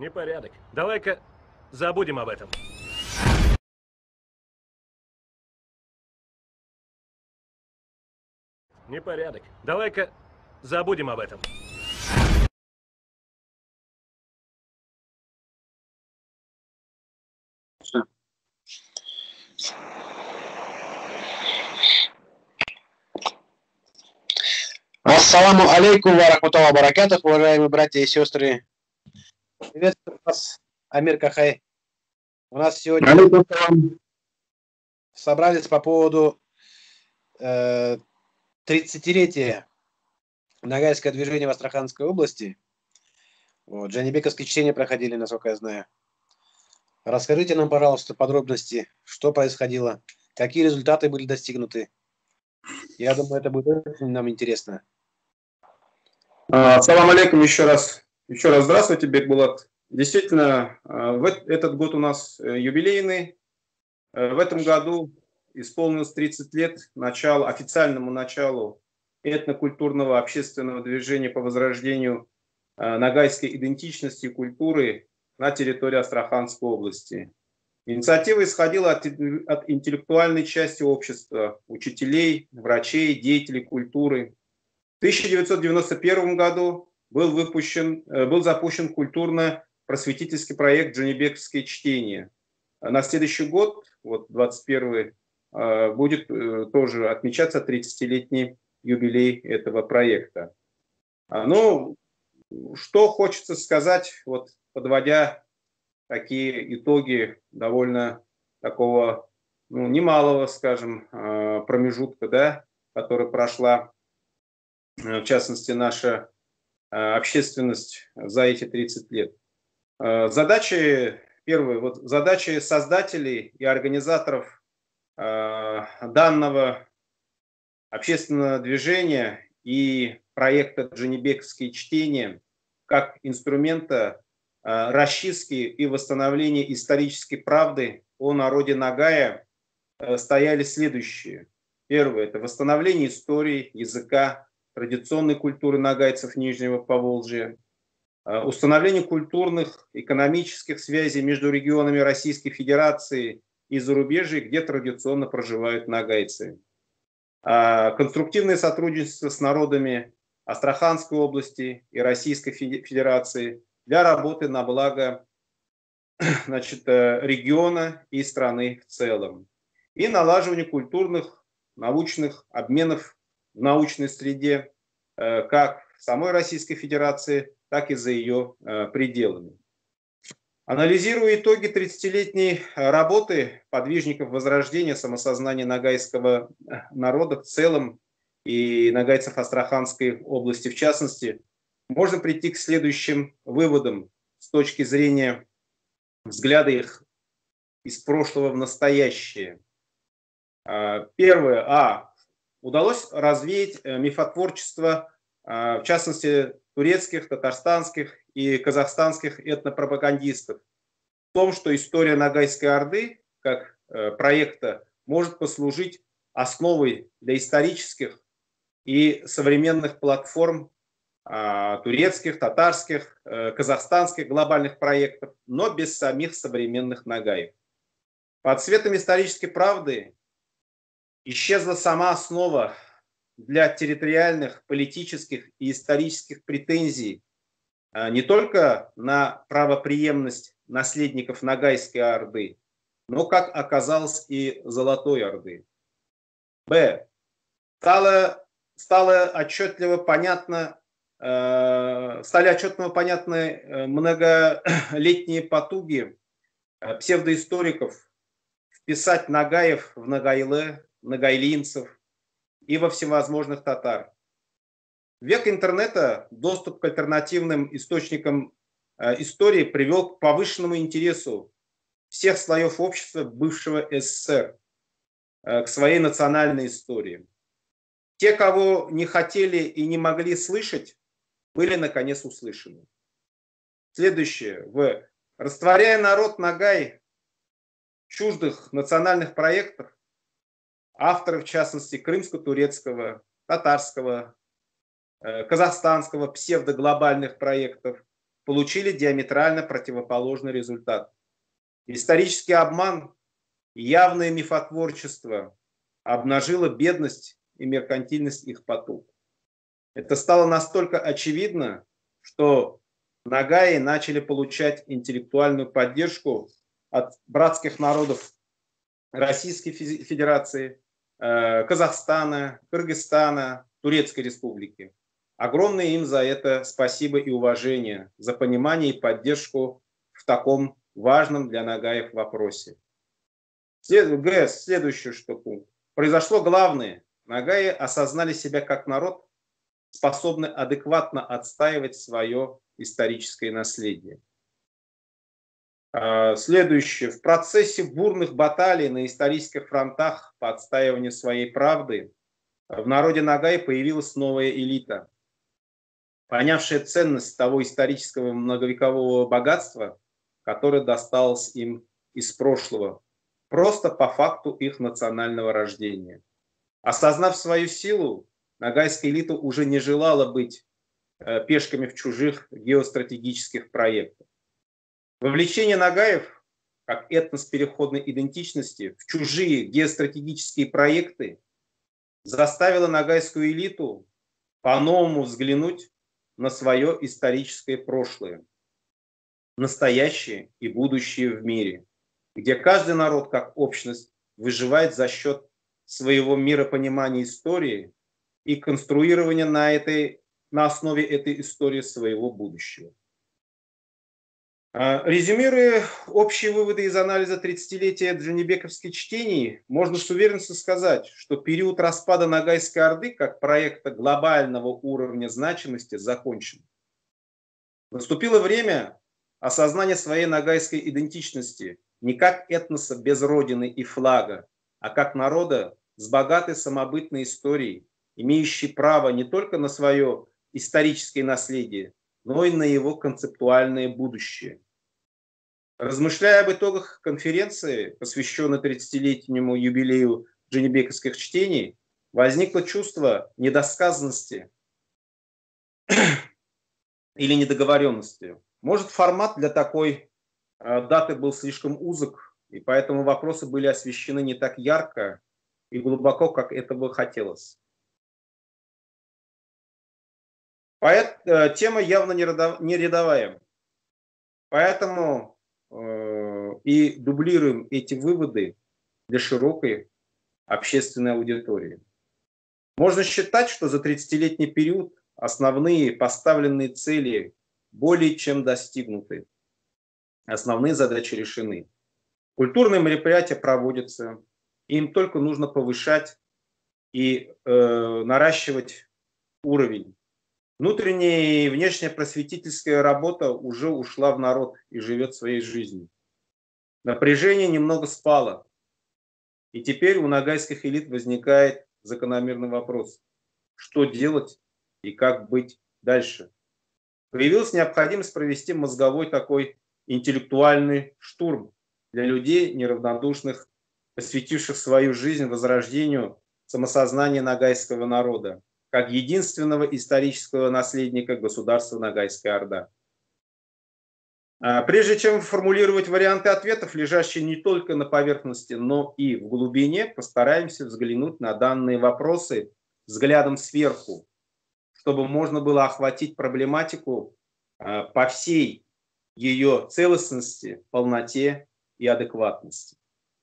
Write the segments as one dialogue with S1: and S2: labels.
S1: Непорядок. Давай-ка забудем об этом. Непорядок. Давай-ка забудем об этом.
S2: Ассаламу алейкум ва рахматуллахи ва баракатух, уважаемые братья и сестры. Приветствую вас, Амир Кахай. У нас сегодня собрались по поводу 30-летия Ногайского движения в Астраханской области. Вот, джанибековские чтения проходили, насколько я знаю. Расскажите нам, пожалуйста, подробности, что происходило, какие результаты были достигнуты. Я думаю, это будет очень нам интересно.
S3: Ассаламу алейкум еще раз. Еще раз здравствуйте, Бекбулат. Действительно, этот год у нас юбилейный. В этом году исполнилось 30 лет официальному началу этнокультурного общественного движения по возрождению ногайской идентичности и культуры на территории Астраханской области. Инициатива исходила от интеллектуальной части общества, учителей, врачей, деятелей культуры. В 1991 году был запущен культурно-просветительский проект «Джанибековские чтения». На следующий год, вот 21-й, будет тоже отмечаться 30-летний юбилей этого проекта. Ну, что хочется сказать, вот подводя такие итоги довольно такого немалого, скажем, промежутка, да, который прошла, в частности, наша общественность за эти 30 лет. Задачи создателей и организаторов данного общественного движения и проекта «Джанибековские чтения» как инструмента расчистки и восстановления исторической правды о народе Ногая стояли следующие. Первое – это восстановление истории, языка, традиционной культуры ногайцев Нижнего Поволжья, установление культурных, экономических связей между регионами Российской Федерации и зарубежья, где традиционно проживают ногайцы, конструктивное сотрудничество с народами Астраханской области и Российской Федерации для работы на благо, региона и страны в целом, и налаживание культурных, научных обменов в научной среде, как в самой Российской Федерации, так и за ее пределами. Анализируя итоги 30-летней работы подвижников возрождения самосознания ногайского народа в целом и ногайцев Астраханской области в частности, можно прийти к следующим выводам с точки зрения взгляда их из прошлого в настоящее. Первое. Удалось развеять мифотворчество, в частности, турецких, татарстанских и казахстанских этнопропагандистов в том, что история Ногайской Орды как проекта может послужить основой для исторических и современных платформ турецких, татарских, казахстанских глобальных проектов, но без самих современных Ногаев. Под светом исторической правды исчезла сама основа для территориальных, политических и исторических претензий не только на правопреемность наследников Ногайской Орды, но, как оказалось, и Золотой Орды. Стали отчетливо понятны многолетние потуги псевдоисториков вписать Ногаев в Ногайле, ногайлинцев и во всевозможных татар. В век интернета доступ к альтернативным источникам истории привел к повышенному интересу всех слоев общества бывшего СССР к своей национальной истории. Те, кого не хотели и не могли слышать, были наконец услышаны. Следующее. Растворяя народ Ногай чуждых национальных проектов, авторы, в частности, крымско-турецкого, татарского, казахстанского псевдоглобальных проектов, получили диаметрально противоположный результат. Исторический обман и явное мифотворчество обнажило бедность и меркантильность их поток. Это стало настолько очевидно, что нагаи начали получать интеллектуальную поддержку от братских народов Российской Федерации, Казахстана, Кыргызстана, Турецкой Республики. Огромное им за это спасибо и уважение, за понимание и поддержку в таком важном для нагаев вопросе. Следующий пункт. Произошло главное. Нагаи осознали себя как народ, способный адекватно отстаивать свое историческое наследие. Следующее. В процессе бурных баталий на исторических фронтах по отстаиванию своей правды в народе нагаи появилась новая элита, понявшая ценность того исторического многовекового богатства, которое досталось им из прошлого, просто по факту их национального рождения. Осознав свою силу, нагайская элита уже не желала быть пешками в чужих геостратегических проектах. Вовлечение нагаев, как этнос переходной идентичности, в чужие геостратегические проекты заставило нагайскую элиту по-новому взглянуть на свое историческое прошлое, настоящее и будущее в мире, где каждый народ как общность выживает за счет своего миропонимания истории и конструирования на основе этой истории своего будущего. Резюмируя общие выводы из анализа 30-летия джанибековских чтений, можно с уверенностью сказать, что период распада Ногайской Орды как проекта глобального уровня значимости закончен. Наступило время осознания своей ногайской идентичности не как этноса без родины и флага, а как народа с богатой самобытной историей, имеющий право не только на свое историческое наследие, но и на его концептуальное будущее. Размышляя об итогах конференции, посвященной 30-летнему юбилею джанибековских чтений, возникло чувство недосказанности или недоговоренности. Может, формат для такой даты был слишком узок, и поэтому вопросы были освещены не так ярко и глубоко, как этого хотелось. Тема явно не рядовая. Поэтому и дублируем эти выводы для широкой общественной аудитории. Можно считать, что за 30-летний период основные поставленные цели более чем достигнуты. Основные задачи решены. Культурные мероприятия проводятся. Им только нужно повышать и наращивать уровень. Внутренняя и внешняя просветительская работа уже ушла в народ и живет своей жизнью. Напряжение немного спало. И теперь у ногайских элит возникает закономерный вопрос. Что делать и как быть дальше? Появилась необходимость провести мозговой такой интеллектуальный штурм для людей, неравнодушных, посвятивших свою жизнь возрождению самосознания ногайского народа, как единственного исторического наследника государства Ногайская Орда. Прежде чем формулировать варианты ответов, лежащие не только на поверхности, но и в глубине, постараемся взглянуть на данные вопросы взглядом сверху, чтобы можно было охватить проблематику по всей ее целостности, полноте и адекватности.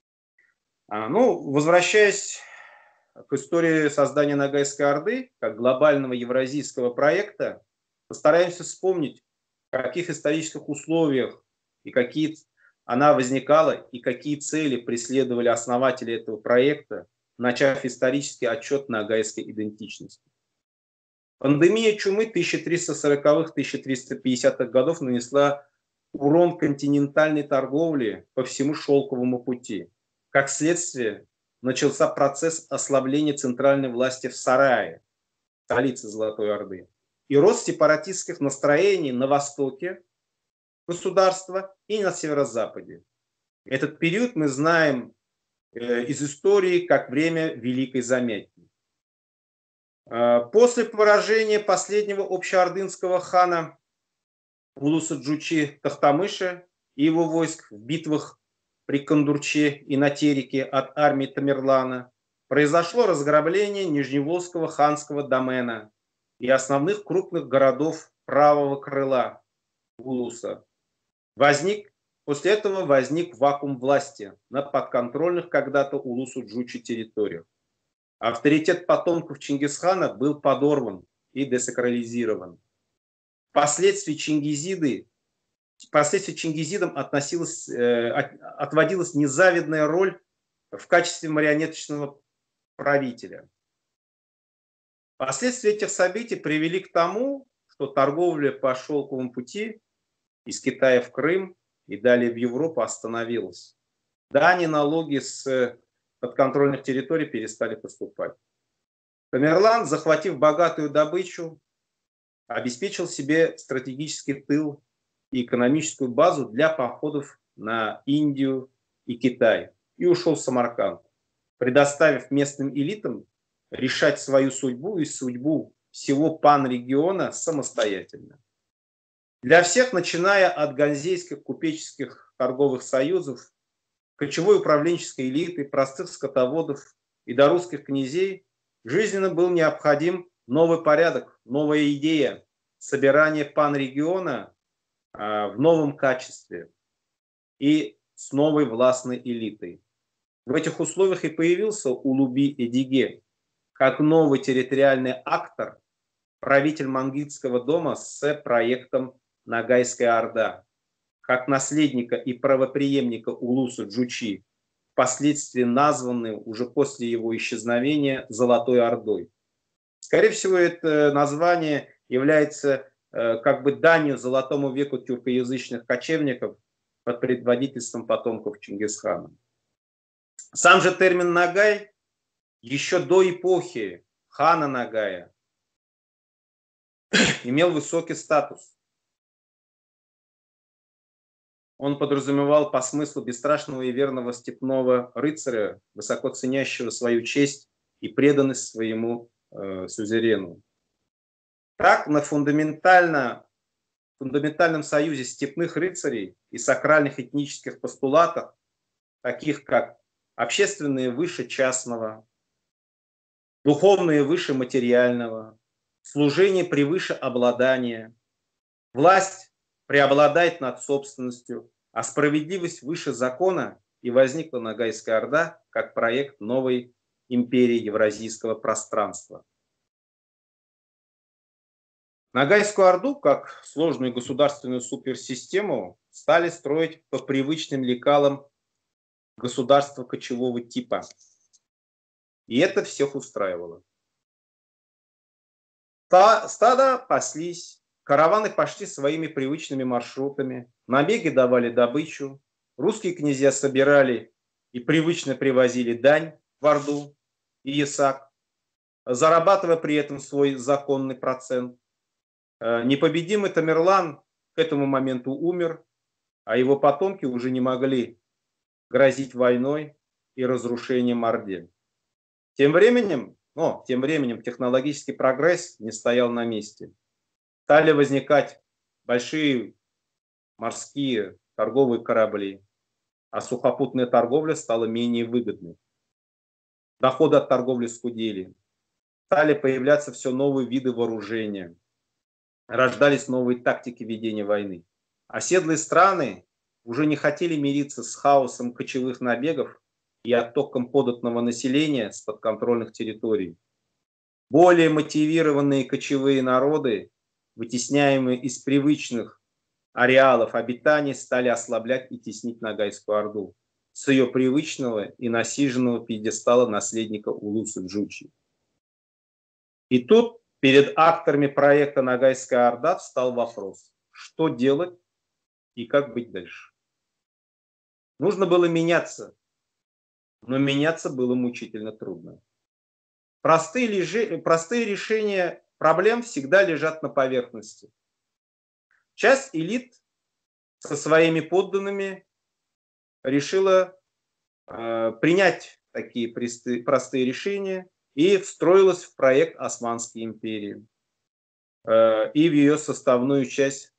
S3: Возвращаясь к истории создания Ногайской Орды, как глобального евразийского проекта, постараемся вспомнить, в каких исторических условиях и какие она возникала и какие цели преследовали основатели этого проекта, начав исторический отчет ногайской идентичности. Пандемия чумы 1340-1350-х годов нанесла урон континентальной торговле по всему шелковому пути. Как следствие, начался процесс ослабления центральной власти в Сарае, столице Золотой Орды, и рост сепаратистских настроений на востоке государства и на северо-западе. Этот период мы знаем из истории как время Великой Замятни. После поражения последнего общеордынского хана Улуса Джучи Тохтамыша и его войск в битвах при Кондурче и на Тереке от армии Тамерлана произошло разграбление Нижневолжского ханского домена и основных крупных городов правого крыла Улуса. После этого возник вакуум власти на подконтрольных когда-то Улусу Джучи территориях. Авторитет потомков Чингисхана был подорван и десакрализирован. Впоследствии чингизидам отводилась незавидная роль в качестве марионеточного правителя. Последствия этих событий привели к тому, что торговля по шелковому пути из Китая в Крым и далее в Европу остановилась. Дани, налоги с подконтрольных территорий перестали поступать. Тамерлан, захватив богатую добычу, обеспечил себе стратегический тыл и экономическую базу для походов на Индию и Китай и ушел в Самарканд, предоставив местным элитам решать свою судьбу и судьбу всего панрегиона самостоятельно. Для всех, начиная от ганзейских купеческих торговых союзов, кочевой управленческой элиты, простых скотоводов и до русских князей, жизненно был необходим новый порядок, новая идея собирания панрегиона в новом качестве и с новой властной элитой. В этих условиях и появился Улуби-Эдиге как новый территориальный актор, правитель Мангитского дома с проектом Ногайская Орда, как наследника и правопреемника Улуса Джучи, впоследствии названный уже после его исчезновения Золотой Ордой. Скорее всего, это название является как бы данью золотому веку тюркоязычных кочевников под предводительством потомков Чингисхана. Сам же термин «Ногай» еще до эпохи хана Ногая имел высокий статус. Он подразумевал по смыслу бесстрашного и верного степного рыцаря, высоко ценящего свою честь и преданность своему сюзерену. Так, на фундаментальном союзе степных рыцарей и сакральных этнических постулатах, таких как общественное выше частного, духовное выше материального, служение превыше обладания, власть преобладает над собственностью, а справедливость выше закона, и возникла Ногайская Орда как проект новой империи евразийского пространства. Ногайскую Орду, как сложную государственную суперсистему, стали строить по привычным лекалам государства кочевого типа. И это всех устраивало. Стада паслись, караваны пошли своими привычными маршрутами, набеги давали добычу, русские князья собирали и привычно привозили дань в Орду и Ясак, зарабатывая при этом свой законный процент. Непобедимый Тамерлан к этому моменту умер, а его потомки уже не могли грозить войной и разрушением Орде. Тем временем технологический прогресс не стоял на месте. Стали возникать большие морские торговые корабли, а сухопутная торговля стала менее выгодной. Доходы от торговли скудели. Стали появляться все новые виды вооружения. Рождались новые тактики ведения войны. Оседлые страны уже не хотели мириться с хаосом кочевых набегов и оттоком податного населения с подконтрольных территорий. Более мотивированные кочевые народы, вытесняемые из привычных ареалов обитания, стали ослаблять и теснить Ногайскую Орду с ее привычного и насиженного пьедестала наследника Улуса Джучи. И тут перед акторами проекта Ногайская Орда встал вопрос, что делать и как быть дальше. Нужно было меняться, но меняться было мучительно трудно. Простые решения проблем всегда лежат на поверхности. Часть элит со своими подданными решила принять такие простые решения и встроилась в проект Османской империи и в ее составную часть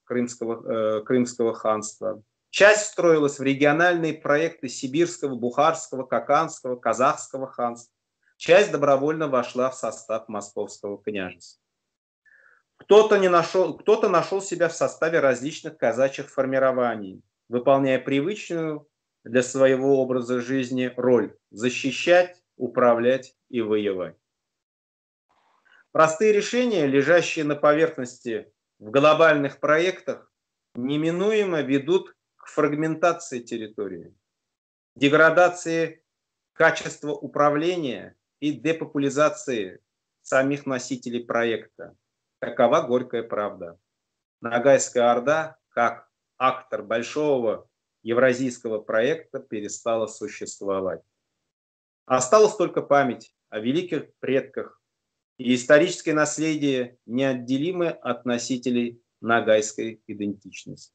S3: Крымского ханства. Часть встроилась в региональные проекты Сибирского, Бухарского, Каканского, Казахского ханств. Часть добровольно вошла в состав Московского княжества. Кто-то нашел себя в составе различных казачьих формирований, выполняя привычную для своего образа жизни роль – защищать, управлять и воевать. Простые решения, лежащие на поверхности в глобальных проектах, неминуемо ведут к фрагментации территории, деградации качества управления и депопуляризации самих носителей проекта. Такова горькая правда. Ногайская Орда, как актор большого евразийского проекта, перестала существовать. Осталась только память о великих предках и историческое наследие, неотделимое от носителей ногайской идентичности.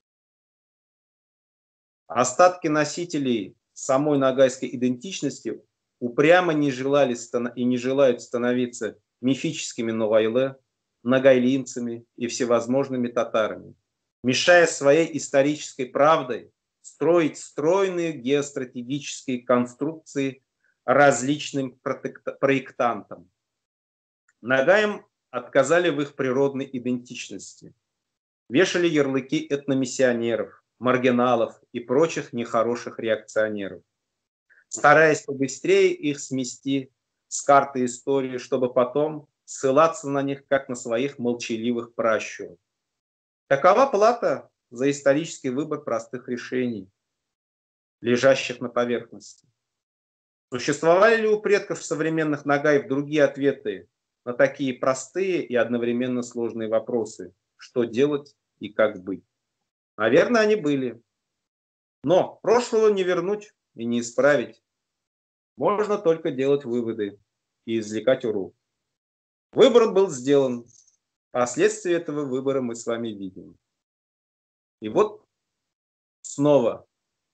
S3: Остатки носителей самой ногайской идентичности упрямо не желали и не желают становиться мифическими новайле, ногайлинцами и всевозможными татарами, мешая своей исторической правдой строить стройные геостратегические конструкции различным проектантам. Нагаям отказали в их природной идентичности, вешали ярлыки этномиссионеров, маргиналов и прочих нехороших реакционеров, стараясь побыстрее их смести с карты истории, чтобы потом ссылаться на них, как на своих молчаливых пращуров. Такова плата за исторический выбор простых решений, лежащих на поверхности. Существовали ли у предков современных нагаев другие ответы на такие простые и одновременно сложные вопросы? Что делать и как быть? Наверное, они были. Но прошлого не вернуть и не исправить. Можно только делать выводы и извлекать урок. Выбор был сделан. Последствия этого выбора мы с вами видим. И вот снова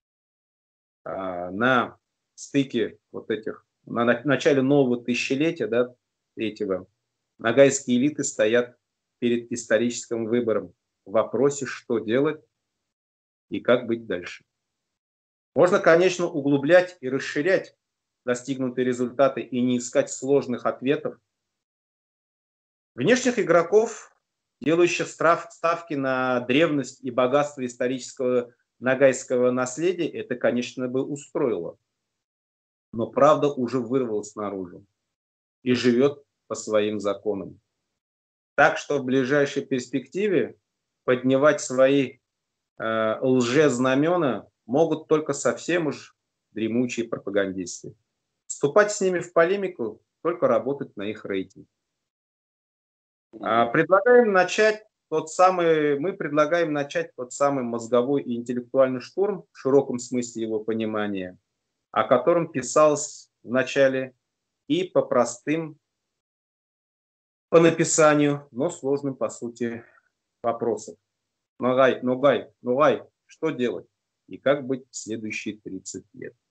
S3: на стыке вот этих, на начале нового тысячелетия, да, третьего, ногайские элиты стоят перед историческим выбором в вопросе, что делать и как быть дальше. Можно, конечно, углублять и расширять достигнутые результаты и не искать сложных ответов. Внешних игроков, делающих ставки на древность и богатство исторического ногайского наследия, это, конечно, бы устроило. Но правда уже вырвалась наружу и живет по своим законам. Так что в ближайшей перспективе поднимать свои лжезнамена могут только совсем уж дремучие пропагандисты. Вступать с ними в полемику, только работать на их рейтинг. Мы предлагаем начать тот самый мозговой и интеллектуальный штурм в широком смысле его понимания, о котором писалось в начале и по простым по написанию, но сложным по сути вопросам. Ногай, что делать и как быть в следующие 30 лет?